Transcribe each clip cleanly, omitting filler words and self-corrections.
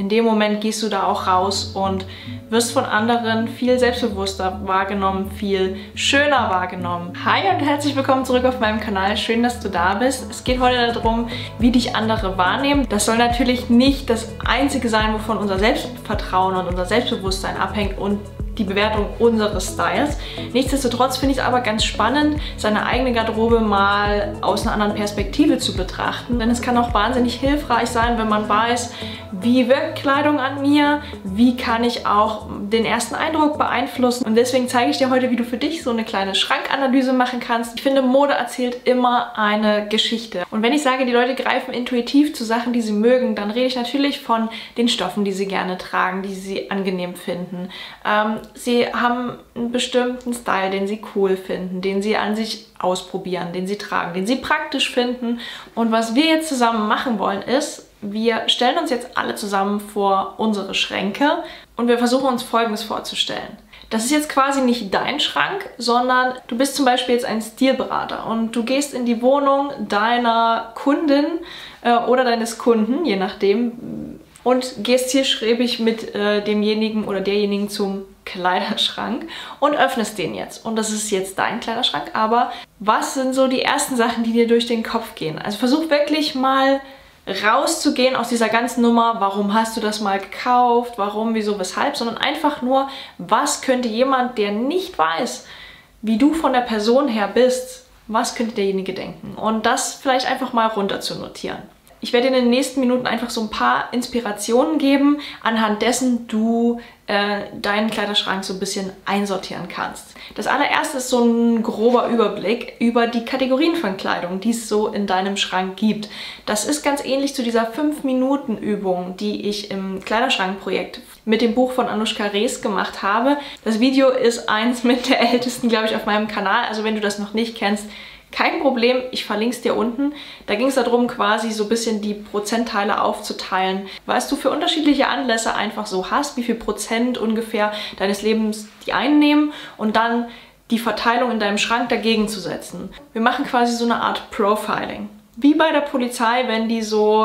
in dem Moment gehst du da auch raus und wirst von anderen viel selbstbewusster wahrgenommen, viel schöner wahrgenommen. Hi und herzlich willkommen zurück auf meinem Kanal. Schön, dass du da bist. Es geht heute darum, wie dich andere wahrnehmen. Das soll natürlich nicht das Einzige sein, wovon unser Selbstvertrauen und unser Selbstbewusstsein abhängt und die Bewertung unseres Styles. Nichtsdestotrotz finde ich es aber ganz spannend, seine eigene Garderobe mal aus einer anderen Perspektive zu betrachten. Denn es kann auch wahnsinnig hilfreich sein, wenn man weiß, wie wirkt Kleidung an mir, wie kann ich auch den ersten Eindruck beeinflussen. Und deswegen zeige ich dir heute, wie du für dich so eine kleine Schrankanalyse machen kannst. Ich finde, Mode erzählt immer eine Geschichte. Und wenn ich sage, die Leute greifen intuitiv zu Sachen, die sie mögen, dann rede ich natürlich von den Stoffen, die sie gerne tragen, die sie angenehm finden. Sie haben einen bestimmten Style, den sie cool finden, den sie an sich ausprobieren, den sie tragen, den sie praktisch finden. Und was wir jetzt zusammen machen wollen ist, wir stellen uns jetzt alle zusammen vor unsere Schränke und wir versuchen uns Folgendes vorzustellen. Das ist jetzt quasi nicht dein Schrank, sondern du bist zum Beispiel jetzt ein Stilberater und du gehst in die Wohnung deiner Kundin oder deines Kunden, je nachdem, und gehst zielstrebig mit demjenigen oder derjenigen zum Kleiderschrank und öffnest den jetzt. Und das ist jetzt dein Kleiderschrank, aber was sind so die ersten Sachen, die dir durch den Kopf gehen? Also versuch wirklich mal rauszugehen aus dieser ganzen Nummer, warum hast du das mal gekauft, warum, wieso, weshalb, sondern einfach nur, was könnte jemand, der nicht weiß, wie du von der Person her bist, was könnte derjenige denken? Und das vielleicht einfach mal runter zu notieren. Ich werde in den nächsten Minuten einfach so ein paar Inspirationen geben, anhand dessen du deinen Kleiderschrank so ein bisschen einsortieren kannst. Das allererste ist so ein grober Überblick über die Kategorien von Kleidung, die es so in deinem Schrank gibt. Das ist ganz ähnlich zu dieser 5-Minuten-Übung, die ich im Kleiderschrankprojekt mit dem Buch von Anushka Rees gemacht habe. Das Video ist eins mit der ältesten, glaube ich, auf meinem Kanal. Also wenn du das noch nicht kennst, kein Problem, ich verlinke es dir unten. Da ging es darum, quasi so ein bisschen die Prozentteile aufzuteilen, was du für unterschiedliche Anlässe einfach so hast, wie viel Prozent ungefähr deines Lebens die einnehmen und dann die Verteilung in deinem Schrank dagegen zu setzen. Wir machen quasi so eine Art Profiling. Wie bei der Polizei, wenn die so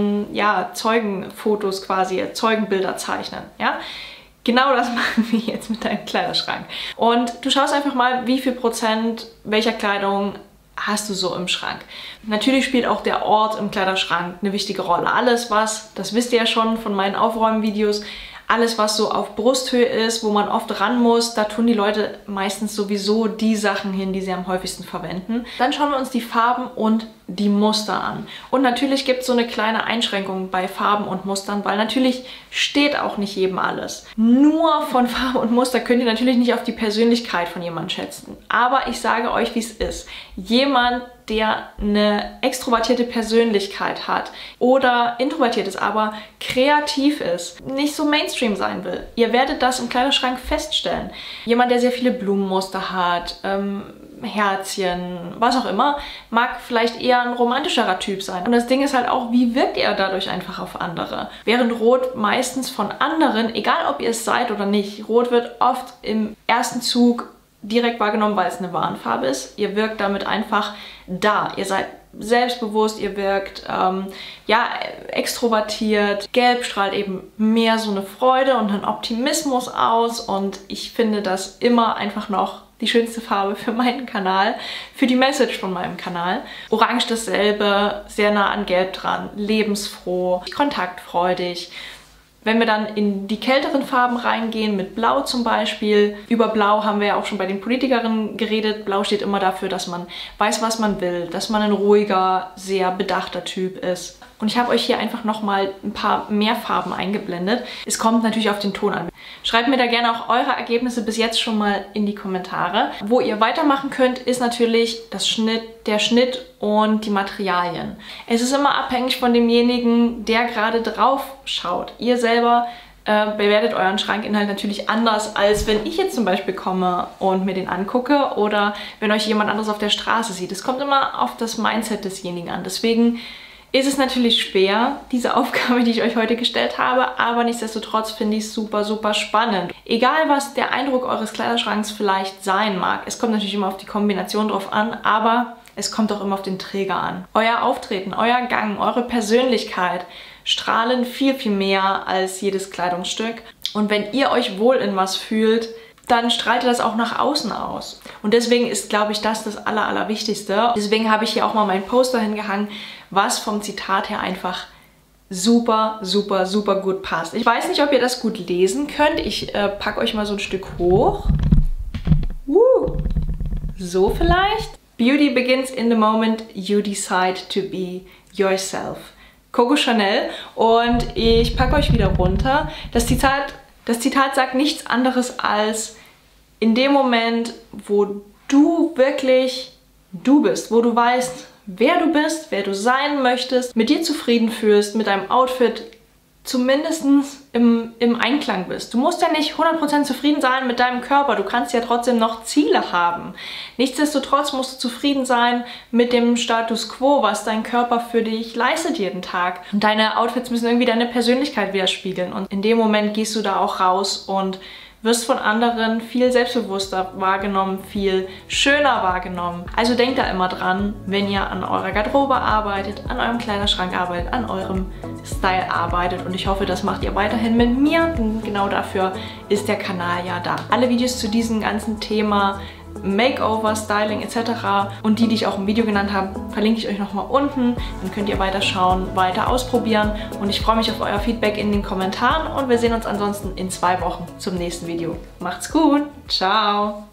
ja, Zeugenfotos quasi, Zeugenbilder zeichnen. Ja? Genau das machen wir jetzt mit deinem Kleiderschrank. Und du schaust einfach mal, wie viel Prozent welcher Kleidung hast du so im Schrank. Natürlich spielt auch der Ort im Kleiderschrank eine wichtige Rolle. Alles was, das wisst ihr ja schon von meinen Aufräumvideos, alles was so auf Brusthöhe ist, wo man oft ran muss, da tun die Leute meistens sowieso die Sachen hin, die sie am häufigsten verwenden. Dann schauen wir uns die Farben und die Muster an. Und natürlich gibt es so eine kleine Einschränkung bei Farben und Mustern, weil natürlich steht auch nicht jedem alles. Nur von Farbe und Muster könnt ihr natürlich nicht auf die Persönlichkeit von jemandem schätzen. Aber ich sage euch, wie es ist. Jemand, der eine extrovertierte Persönlichkeit hat oder introvertiert ist, aber kreativ ist, nicht so Mainstream sein will. Ihr werdet das im Kleiderschrank feststellen. Jemand, der sehr viele Blumenmuster hat, Herzchen, was auch immer, mag vielleicht eher ein romantischerer Typ sein. Und das Ding ist halt auch, wie wirkt er dadurch einfach auf andere? Während Rot meistens von anderen, egal ob ihr es seid oder nicht, Rot wird oft im ersten Zug direkt wahrgenommen, weil es eine Warnfarbe ist. Ihr wirkt damit einfach da. Ihr seid selbstbewusst, ihr wirkt ja, extrovertiert. Gelb strahlt eben mehr so eine Freude und einen Optimismus aus und ich finde das immer einfach noch die schönste Farbe für meinen Kanal, für die Message von meinem Kanal. Orange dasselbe, sehr nah an Gelb dran, lebensfroh, kontaktfreudig. Wenn wir dann in die kälteren Farben reingehen, mit Blau zum Beispiel, über Blau haben wir ja auch schon bei den Politikerinnen geredet. Blau steht immer dafür, dass man weiß, was man will, dass man ein ruhiger, sehr bedachter Typ ist. Und ich habe euch hier einfach nochmal ein paar mehr Farben eingeblendet. Es kommt natürlich auf den Ton an. Schreibt mir da gerne auch eure Ergebnisse bis jetzt schon mal in die Kommentare. Wo ihr weitermachen könnt, ist natürlich der Schnitt und die Materialien. Es ist immer abhängig von demjenigen, der gerade drauf schaut. Ihr selber bewertet euren Schrankinhalt natürlich anders, als wenn ich jetzt zum Beispiel komme und mir den angucke oder wenn euch jemand anderes auf der Straße sieht. Es kommt immer auf das Mindset desjenigen an. Deswegen ist es natürlich schwer, diese Aufgabe, die ich euch heute gestellt habe, aber nichtsdestotrotz finde ich es super, super spannend. Egal, was der Eindruck eures Kleiderschranks vielleicht sein mag, es kommt natürlich immer auf die Kombination drauf an, aber es kommt auch immer auf den Träger an. Euer Auftreten, euer Gang, eure Persönlichkeit strahlen viel, viel mehr als jedes Kleidungsstück. Und wenn ihr euch wohl in was fühlt, dann strahlt ihr das auch nach außen aus. Und deswegen ist, glaube ich, das Allerwichtigste. Deswegen habe ich hier auch mal meinen Poster hingehangen, was vom Zitat her einfach super, super, super gut passt. Ich weiß nicht, ob ihr das gut lesen könnt. Ich packe euch mal so ein Stück hoch. So vielleicht. Beauty begins in the moment you decide to be yourself. Coco Chanel. Und ich packe euch wieder runter. Das Zitat sagt nichts anderes als in dem Moment, wo du wirklich du bist, wo du weißt, wer du bist, wer du sein möchtest, mit dir zufrieden fühlst, mit deinem Outfit zumindest im Einklang bist. Du musst ja nicht 100% zufrieden sein mit deinem Körper, du kannst ja trotzdem noch Ziele haben. Nichtsdestotrotz musst du zufrieden sein mit dem Status Quo, was dein Körper für dich leistet jeden Tag. Und deine Outfits müssen irgendwie deine Persönlichkeit widerspiegeln. Und in dem Moment gehst du da auch raus und wirst von anderen viel selbstbewusster wahrgenommen, viel schöner wahrgenommen. Also denkt da immer dran, wenn ihr an eurer Garderobe arbeitet, an eurem Kleiderschrank arbeitet, an eurem Style arbeitet. Und ich hoffe, das macht ihr weiterhin mit mir, denn genau dafür ist der Kanal ja da. Alle Videos zu diesem ganzen Thema Makeover, Styling etc. und die ich auch im Video genannt habe, verlinke ich euch nochmal unten. Dann könnt ihr weiter schauen, weiter ausprobieren und ich freue mich auf euer Feedback in den Kommentaren und wir sehen uns ansonsten in 2 Wochen zum nächsten Video. Macht's gut, ciao!